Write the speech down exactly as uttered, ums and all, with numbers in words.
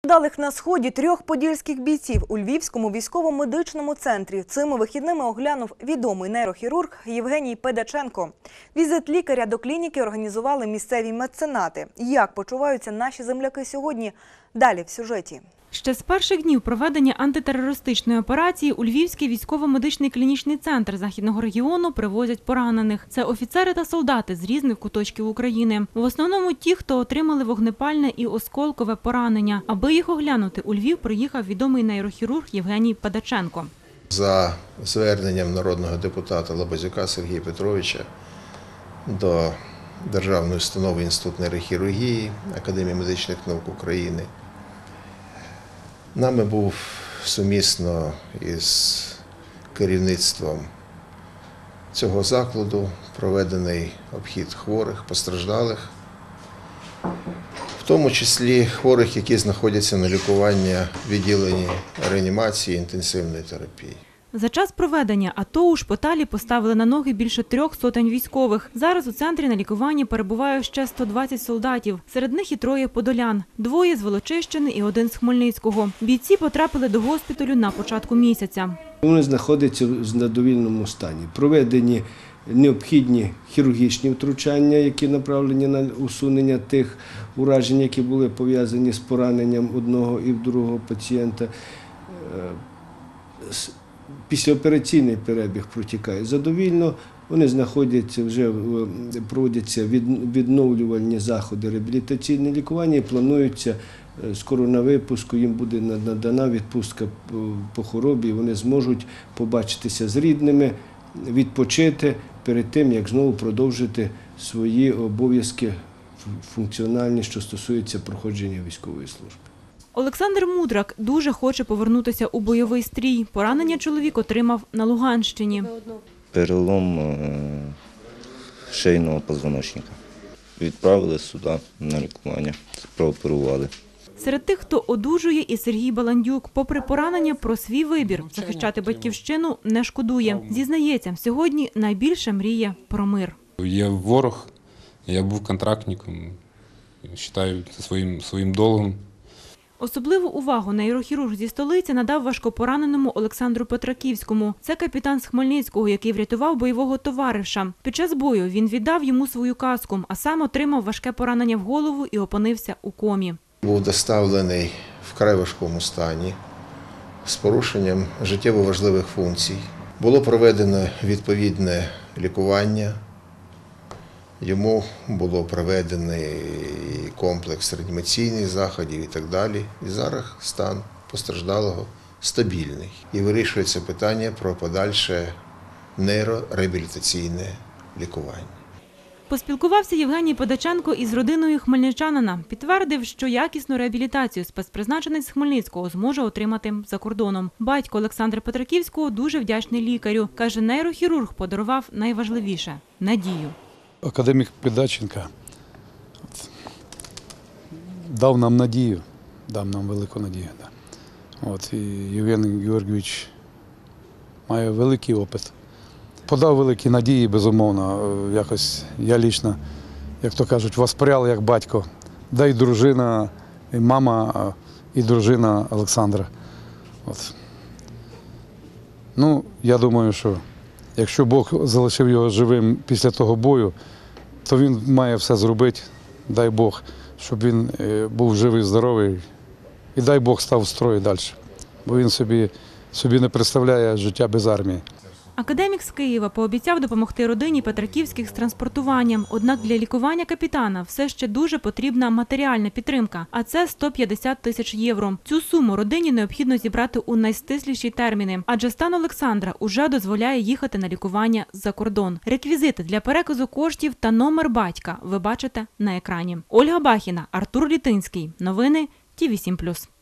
Далих на сході трьох подільських бійців у Львівському військово-медичному центрі цими вихідними оглянув відомий нейрохірург Євгеній Педаченко. Візит лікаря до клініки організували місцеві меценати. Як почуваються наші земляки сьогодні? Далі в сюжеті. Ще з перших днів проведення антитерористичної операції у Львівський військово-медичний клінічний центр Західного регіону привозять поранених. Це офіцери та солдати з різних куточків України. В основному ті, хто отримали вогнепальне і осколкове поранення. Аби їх оглянути, у Львів приїхав відомий нейрохірург Євгеній Педаченко. За зверненням народного депутата Лабазюка Сергія Петровича до Державної установи Інституту нейрохірургії Академії медичних наук України нами був сумісно із керівництвом цього закладу проведений обхід хворих, постраждалих, в тому числі хворих, які знаходяться на лікуванні в відділенні реанімації і інтенсивної терапії. За час проведення АТО у шпиталі поставили на ноги більше трьох сотень військових. Зараз у центрі на лікуванні перебуває ще сто двадцять солдатів. Серед них і троє подолян. Двоє з Волочищини і один з Хмельницького. Бійці потрапили до госпіталю на початку місяця. Вони знаходяться в задовільному стані. Проведені необхідні хірургічні втручання, які направлені на усунення тих уражень, які були пов'язані з пораненням одного і другого пацієнта. Післяопераційний перебіг протікає задовільно, вони знаходяться, вже проводяться відновлювальні заходи, реабілітаційне лікування і планується скоро на випуску, їм буде надана відпустка по хворобі, вони зможуть побачитися з рідними, відпочити перед тим, як знову продовжити свої обов'язки функціональні, що стосуються проходження військової служби. Олександр Мудрак дуже хоче повернутися у бойовий стрій. Поранення чоловік отримав на Луганщині. Перелом шийного позвоночника. Відправили сюди на лікування, прооперували. Серед тих, хто одужує, і Сергій Баландюк. Попри поранення, про свій вибір – захищати батьківщину не шкодує. Зізнається, сьогодні найбільше мріє про мир. Є ворог, я був контрактником, вважаю це своїм, своїм долгом. Особливу увагу нейрохірург зі столиці надав важкопораненому Олександру Петраківському. Це капітан з Хмельницького, який врятував бойового товариша. Під час бою він віддав йому свою каску, а сам отримав важке поранення в голову і опинився у комі. Був доставлений в край важкому стані з порушенням життєво важливих функцій. Було проведено відповідне лікування. Йому було проведений комплекс реанімаційних заходів і так далі. І зараз стан постраждалого стабільний. І вирішується питання про подальше нейрореабілітаційне лікування. Поспілкувався Євгеній Педаченко із родиною хмельничанина. Підтвердив, що якісну реабілітацію спецпризначенець з Хмельницького зможе отримати за кордоном. Батько Олександра Петраківського дуже вдячний лікарю. Каже, нейрохірург подарував найважливіше – надію. Академік Педаченко дав нам надію, дав нам велику надію. От, і Євген Георгійович має великий опит. Подав великі надії, безумовно. Якось я лічно, як то кажуть, воспряв як батько. Да і дружина, і мама, і дружина Олександра. От. Ну, я думаю, що якщо Бог залишив його живим після того бою, то він має все зробити, дай Бог, щоб він був живий, здоровий, і дай Бог став в строї далі, бо він собі, собі не представляє життя без армії. Академік з Києва пообіцяв допомогти родині Петраківських з транспортуванням. Однак для лікування капітана все ще дуже потрібна матеріальна підтримка, а це сто п'ятдесят тисяч євро. Цю суму родині необхідно зібрати у найстисліші терміни, адже стан Олександра уже дозволяє їхати на лікування за кордон. Реквізити для переказу коштів та номер батька ви бачите на екрані. Ольга Бахіна, Артур Літинський. Новини ті ві сім плюс.